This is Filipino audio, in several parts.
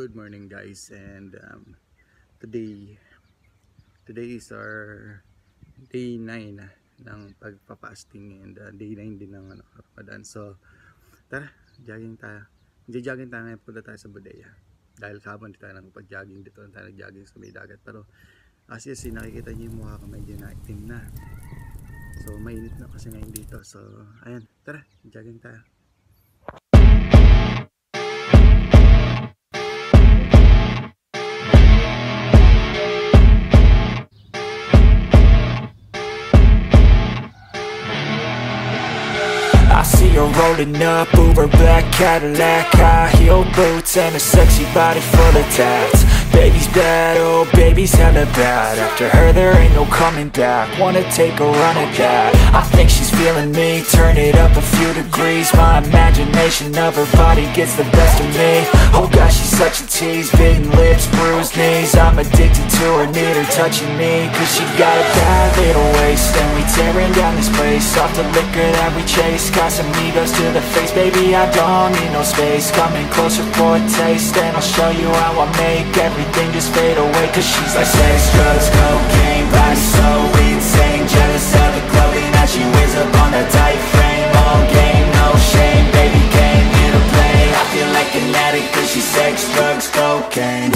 good morning guys, and today is our day 9 ng pagpapasting and day 9 din ng Ramadan. So tara, jogging tayo. Jogging tayo ngayon, punta tayo sa Bodega dahil kahapon tayo nagpag-jogging dito, tayo nag-jogging sa may dagat, pero as you see, nakikita niyo yung mukha ko medyo naitim na, so mainit na kasi ngayon dito. So ayan, tara, jogging tayo. I see her rolling up, Uber black Cadillac, high heel boots and a sexy body full of tats. Baby's bad, oh baby's hella bad. After her there ain't no coming back. Wanna take a run at that. I think she's feeling me, turn it up a few degrees. My imagination of her body gets the best of me. Oh gosh, she's such a tease, bitten lips, bruised knees. I'm addicted to her, need her touching me, cause she got a bad little waist. And we tearing down this place, off the liquor that we chase. Casamigos to the face, baby I don't need no space. Coming closer for a taste, and I'll show you how I make everything just fade away. Cause she's like sex, drugs, cocaine, body so insane. Jealous of the clothing that she wears up on a tight frame. All game, no shame, baby came here to play. I feel like an addict cause she's sex, drugs, cocaine.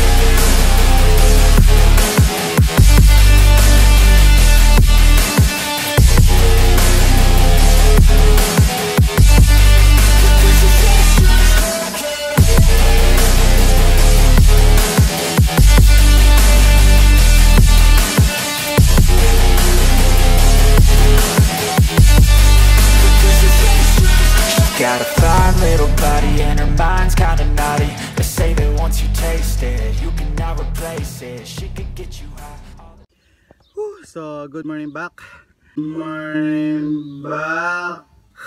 Got a fine little body and her mind's kinda naughty. They say that once you taste it, you cannot replace it. She could get you high. So good morning back. Good morning back.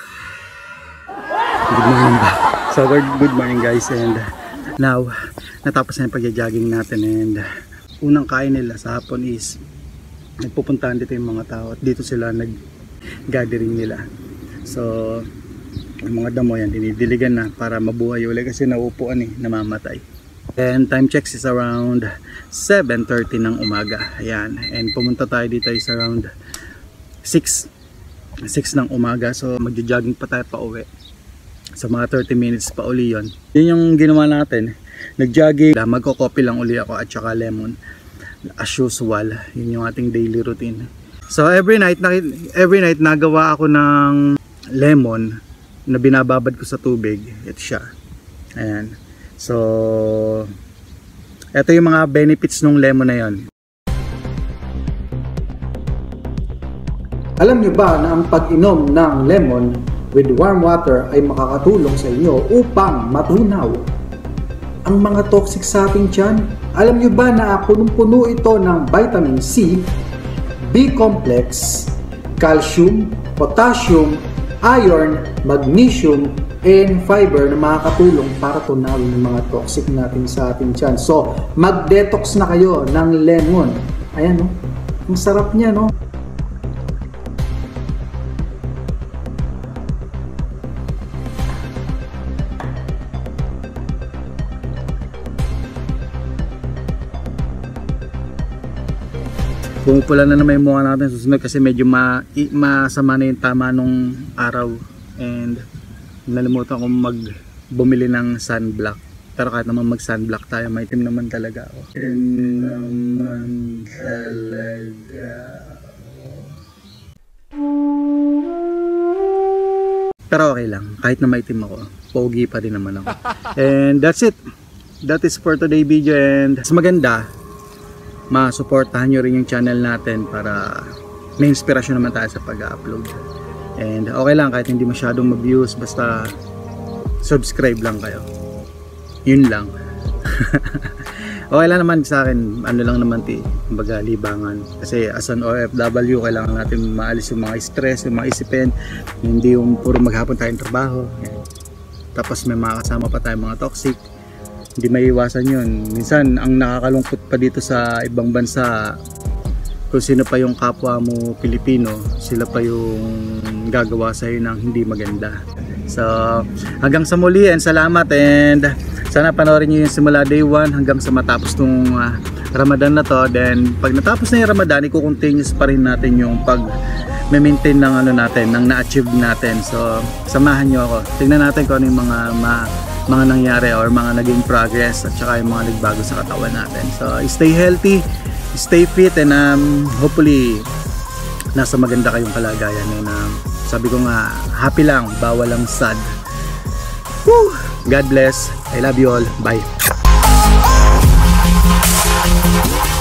So good morning guys, and now natapos na yung pag-jogging natin, and unang kain nila sa hapon is nagpupuntahan dito yung mga tao at dito sila nag-gathering nila. So yung mga damo yan, dinidiligan na para mabuhay ulit kasi nauupuan namamatay. And time checks is around 7:30 ng umaga. Ayan, and pumunta tayo dito is around 6 ng umaga. So magja-jogging pa tayo pa uwi. So mga 30 minutes pa uli yun. Yun yung ginawa natin. Nag-jogging, magko-coffee lang uli ako at saka lemon as usual. Yun yung ating daily routine. So every night nagawa ako ng lemon na binababad ko sa tubig. Ito siya. Ayan. So ito yung mga benefits ng lemon na yon. Alam nyo ba na ang pag-inom ng lemon with warm water ay makakatulong sa inyo upang matunaw ang mga toxic sa ating tiyan? Alam nyo ba na punong-puno ito ng vitamin C, B-complex, calcium, potassium, iron, magnesium, and fiber na makakatulong para tunawin yung mga toxic natin sa ating tiyan. So, mag-detox na kayo ng lemon. Ayan, no? Ang sarap niya, no? Pumupula na naman yung mukha natin susunod kasi medyo masama na yung tama nung araw, and nalimutan ko bumili ng sunblock. Pero kahit naman mag sunblock tayo, maitim naman talaga ako. Pero okay lang, kahit na maitim ako, pogi pa din naman ako. And that's it. That is for today video, and mas maganda masuportahan nyo rin yung channel natin para may inspirasyon naman tayo sa pag-upload. And okay lang kahit hindi masyadong mag-views, basta subscribe lang kayo, yun lang. Okay lang naman sa akin, ano lang naman kumbaga libangan, kasi as an OFW kailangan natin maalis yung mga stress, yung mga isipin, hindi yung puro maghapon tayong trabaho. Tapos may mga kasama pa tayong mga toxic, hindi maiiwasan yun. Minsan ang nakakalungkot pa dito sa ibang bansa, kung sino pa yung kapwa mo Pilipino, sila pa yung gagawa sa'yo ng hindi maganda. So hanggang sa muli, and salamat, and sana panoorin nyo yung simula day 1 hanggang sa matapos tong Ramadan na to. Then pag natapos na yung Ramadan, i-continuous pa rin natin yung pag maintain ng ano natin, ng na-achieve natin. So samahan nyo ako, tingnan natin kung ano yung mga nangyari or mga naging progress at saka yung mga nagbago sa katawan natin. So stay healthy, stay fit, and hopefully nasa maganda kayong kalagayan. And sabi ko nga, happy lang, bawal lang sad. Woo! God bless, I love you all, bye.